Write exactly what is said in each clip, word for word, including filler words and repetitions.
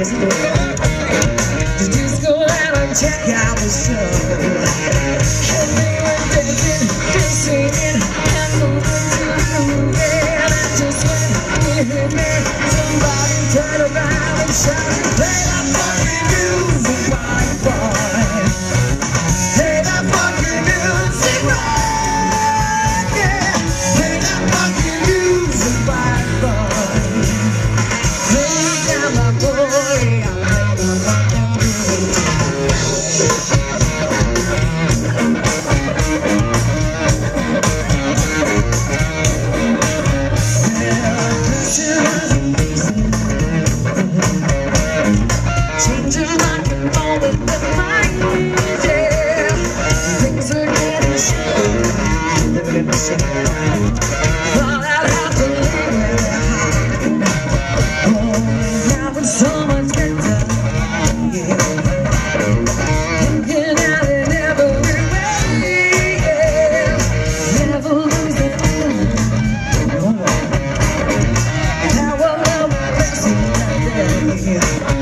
Yes, it is. Just go out and check out the show. And they were dancing and singing and moving to the groove. And I just went in there. Somebody turned around and shouted, play that funky music, white boy. Play that funky music, right, yeah. Play that funky music, white boy. Play down my boy, I play my funky music. Changing like a moment with my knees, yeah. Things are getting shaky, they're getting shaky. Well, I'll have to leave it. Oh, now it's so much better, yeah. Looking at it every way, yeah. Never lose the feeling, oh. Now I love the best of that day.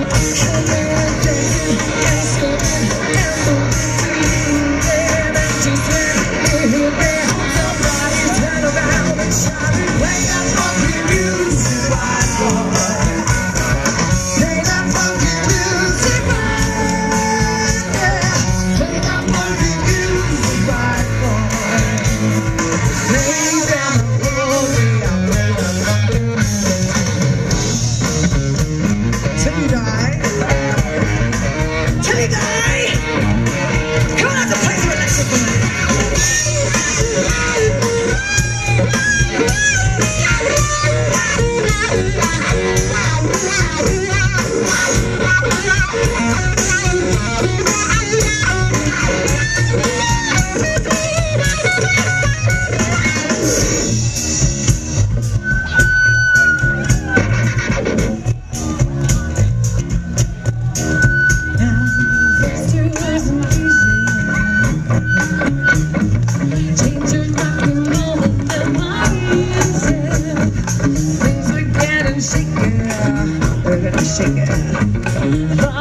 Shake it.